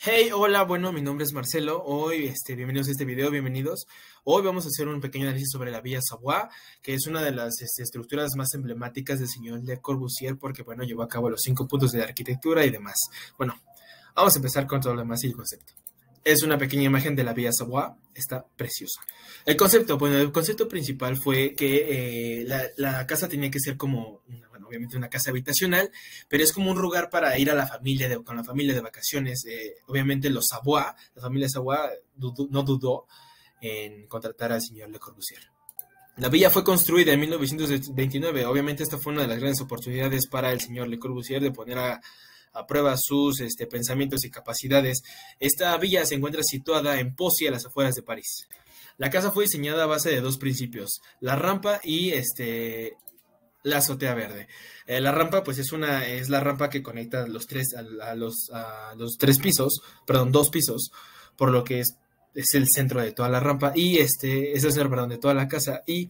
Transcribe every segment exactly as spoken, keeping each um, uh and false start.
Hey, hola, bueno, mi nombre es Marcelo. Hoy, este, bienvenidos a este video, bienvenidos. Hoy vamos a hacer un pequeño análisis sobre la Villa Savoie, que es una de las este, estructuras más emblemáticas del señor Le Corbusier, porque, bueno, llevó a cabo los cinco puntos de la arquitectura y demás. Bueno, vamos a empezar con todo lo demás y el concepto. Es una pequeña imagen de la Villa Savoie, está preciosa. El concepto, bueno, el concepto principal fue que eh, la, la casa tenía que ser como, una, bueno, obviamente una casa habitacional, pero es como un lugar para ir a la familia, de, con la familia de vacaciones. Eh, obviamente los Savoie, la familia Savoie dudó, no dudó en contratar al señor Le Corbusier. La villa fue construida en mil novecientos veintinueve. Obviamente esta fue una de las grandes oportunidades para el señor Le Corbusier de poner a a prueba sus este, pensamientos y capacidades. Esta villa se encuentra situada en Poissy, a las afueras de París. La casa fue diseñada a base de dos principios, la rampa y este, la azotea verde. Eh, la rampa, pues es una, es la rampa que conecta los tres, a, a, los, a los tres pisos, perdón, dos pisos, por lo que es, es el centro de toda la rampa y este, es el centro, perdón, de toda la casa y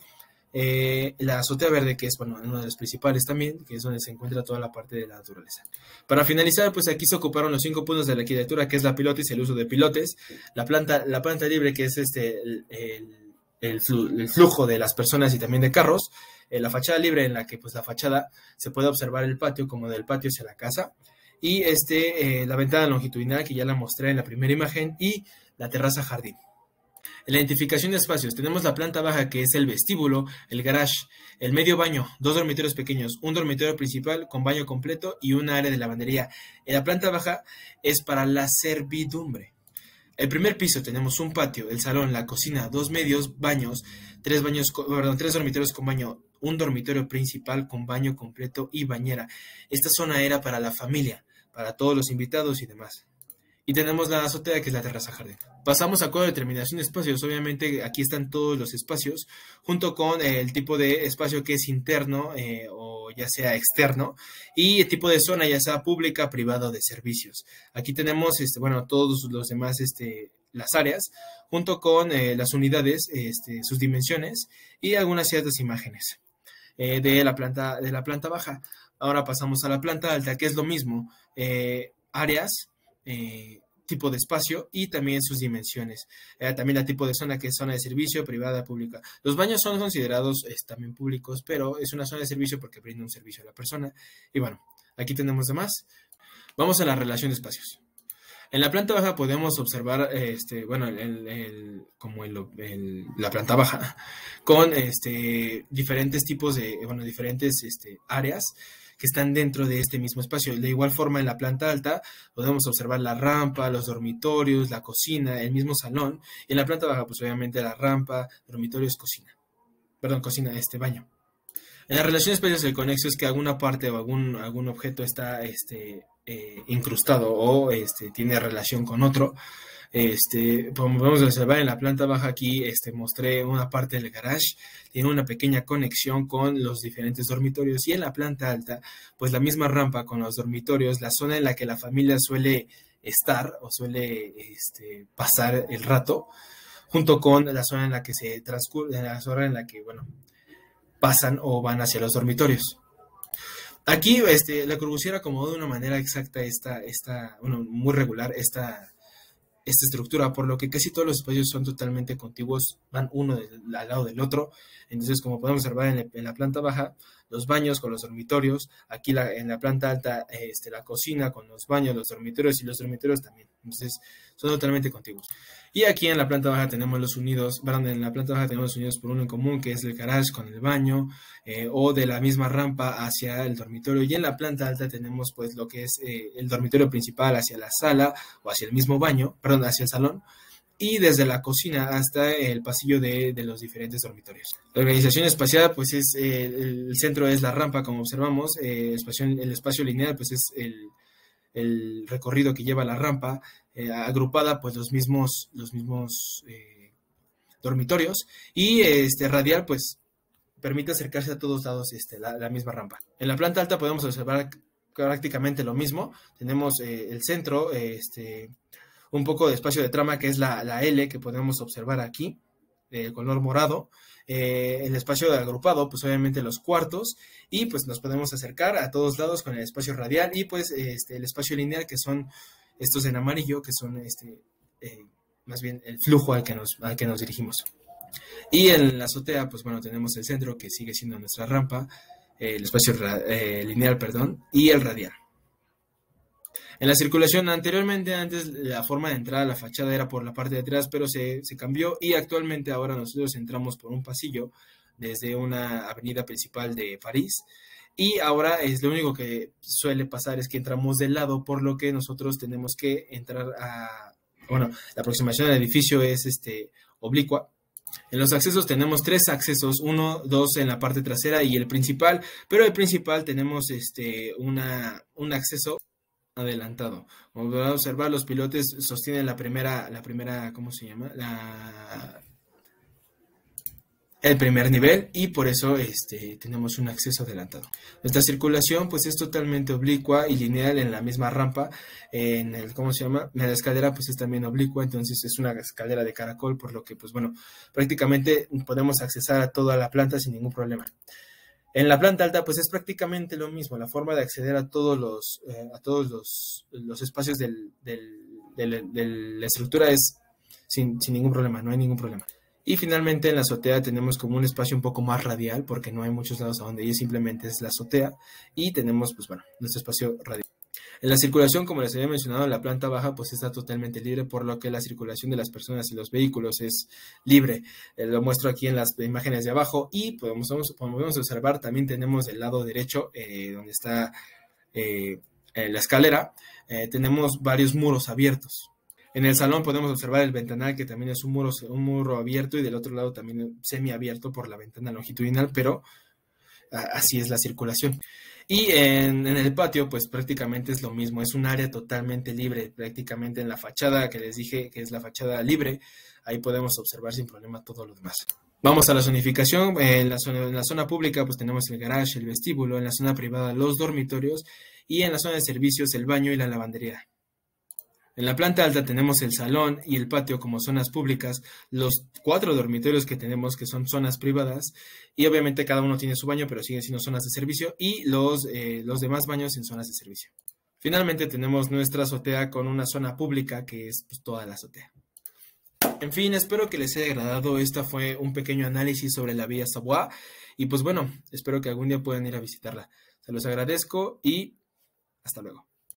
Eh, la azotea verde, que es bueno, uno de los principales también, que es donde se encuentra toda la parte de la naturaleza. Para finalizar, pues aquí se ocuparon los cinco puntos de la arquitectura, que es la pilotis, el uso de pilotes, la planta, la planta libre, que es este el, el, el, flu, el flujo de las personas y también de carros, eh, la fachada libre, en la que pues la fachada se puede observar el patio como del patio hacia la casa, y este eh, la ventana longitudinal, que ya la mostré en la primera imagen, y la terraza jardín. En la identificación de espacios tenemos la planta baja, que es el vestíbulo, el garage, el medio baño, dos dormitorios pequeños, un dormitorio principal con baño completo y una área de lavandería. En la planta baja es para la servidumbre. El primer piso tenemos un patio, el salón, la cocina, dos medios baños, tres baños, perdón, tres dormitorios con baño, un dormitorio principal con baño completo y bañera. Esta zona era para la familia, para todos los invitados y demás. Y tenemos la azotea, que es la terraza jardín. Pasamos a código de determinación de espacios. Obviamente aquí están todos los espacios, junto con el tipo de espacio que es interno eh, o ya sea externo, y el tipo de zona, ya sea pública, privada o de servicios. Aquí tenemos, este, bueno, todos los demás, este, las áreas, junto con eh, las unidades, este, sus dimensiones y algunas ciertas imágenes eh, de, la planta, de la planta baja. Ahora pasamos a la planta alta, que es lo mismo. Eh, áreas, Eh, tipo de espacio y también sus dimensiones. Eh, también el tipo de zona, que es zona de servicio, privada, pública. Los baños son considerados es, también públicos, pero es una zona de servicio porque brinda un servicio a la persona. Y bueno, aquí tenemos demás. Vamos a la relación de espacios. En la planta baja podemos observar, este, bueno, el, el, como el, el, la planta baja, con este, diferentes tipos de, bueno, diferentes este, áreas que están dentro de este mismo espacio. De igual forma, en la planta alta podemos observar la rampa, los dormitorios, la cocina, el mismo salón. Y en la planta baja, pues obviamente la rampa, dormitorios, cocina. Perdón, cocina, este baño. En la relación de espacios, el conexo es que alguna parte o algún, algún objeto está este, eh, incrustado o este, tiene relación con otro. Este, como podemos observar en la planta baja, aquí este, mostré una parte del garage, tiene una pequeña conexión con los diferentes dormitorios, y en la planta alta, pues la misma rampa con los dormitorios, la zona en la que la familia suele estar o suele este, pasar el rato, junto con la zona en la que se transcurre, la zona en la que, bueno, pasan o van hacia los dormitorios. Aquí este, Le Corbusier acomodó de una manera exacta esta, esta bueno, muy regular esta esta estructura, por lo que casi todos los espacios son totalmente contiguos, van uno del, al lado del otro. Entonces, como podemos observar en, en la planta baja, los baños con los dormitorios, aquí la, en la planta alta, este, la cocina con los baños, los dormitorios y los dormitorios también. Entonces, son totalmente contiguos. Y aquí en la planta baja tenemos los unidos, perdón, en la planta baja tenemos los unidos por uno en común, que es el garage con el baño, eh, o de la misma rampa hacia el dormitorio. Y en la planta alta tenemos pues lo que es eh, el dormitorio principal hacia la sala o hacia el mismo baño, perdón, hacia el salón, y desde la cocina hasta el pasillo de, de los diferentes dormitorios. La organización espacial, pues es eh, el centro es la rampa, como observamos, eh, el, espacio, el espacio lineal, pues es el, el recorrido que lleva la rampa, eh, agrupada pues los mismos, los mismos eh, dormitorios, y este radial pues permite acercarse a todos lados este, la, la misma rampa. En la planta alta podemos observar prácticamente lo mismo, tenemos eh, el centro, eh, este, un poco de espacio de trama, que es la, la L, que podemos observar aquí, el color morado, eh, el espacio agrupado, pues obviamente los cuartos, y pues nos podemos acercar a todos lados con el espacio radial y pues este, el espacio lineal, que son estos en amarillo, que son este, eh, más bien el flujo al que, nos, al que nos dirigimos. Y en la azotea, pues bueno, tenemos el centro, que sigue siendo nuestra rampa, eh, el espacio eh, lineal, perdón, y el radial. En la circulación, anteriormente, antes la forma de entrar a la fachada era por la parte de atrás, pero se, se cambió y actualmente ahora nosotros entramos por un pasillo desde una avenida principal de París. Y ahora es lo único que suele pasar es que entramos del lado, por lo que nosotros tenemos que entrar a... Bueno, la aproximación al edificio es este, oblicua. En los accesos tenemos tres accesos, uno, dos en la parte trasera y el principal, pero el principal tenemos este, una, un acceso adelantado. Como podrán observar, los pilotes sostienen la primera, la primera, ¿cómo se llama? La... el primer nivel y por eso este, tenemos un acceso adelantado. Nuestra circulación pues es totalmente oblicua y lineal en la misma rampa. En el, ¿cómo se llama? En la escalera pues es también oblicua, entonces es una escalera de caracol, por lo que pues bueno, prácticamente podemos accesar a toda la planta sin ningún problema. En la planta alta pues es prácticamente lo mismo, la forma de acceder a todos los, eh, a todos los, los espacios del, del, del, de la estructura es sin, sin ningún problema, no hay ningún problema. Y finalmente en la azotea tenemos como un espacio un poco más radial porque no hay muchos lados a donde ir, simplemente es la azotea y tenemos pues bueno, nuestro espacio radial. En la circulación, como les había mencionado, en la planta baja pues está totalmente libre, por lo que la circulación de las personas y los vehículos es libre. Eh, lo muestro aquí en las imágenes de abajo y podemos, como podemos observar también tenemos del lado derecho eh, donde está eh, la escalera, eh, tenemos varios muros abiertos. En el salón podemos observar el ventanal, que también es un muro, un muro abierto, y del otro lado también semiabierto por la ventana longitudinal, pero así es la circulación. Y en, en el patio, pues prácticamente es lo mismo, es un área totalmente libre, prácticamente en la fachada que les dije que es la fachada libre, ahí podemos observar sin problema todo lo demás. Vamos a la zonificación. En la zona, en la zona pública pues tenemos el garage, el vestíbulo, en la zona privada los dormitorios y en la zona de servicios el baño y la lavandería. En la planta alta tenemos el salón y el patio como zonas públicas, los cuatro dormitorios que tenemos que son zonas privadas y obviamente cada uno tiene su baño pero siguen siendo zonas de servicio y los, eh, los demás baños en zonas de servicio. Finalmente tenemos nuestra azotea con una zona pública que es pues, toda la azotea. En fin, espero que les haya agradado. Esta fue un pequeño análisis sobre la Villa Savoie y pues bueno, espero que algún día puedan ir a visitarla. Se los agradezco y hasta luego.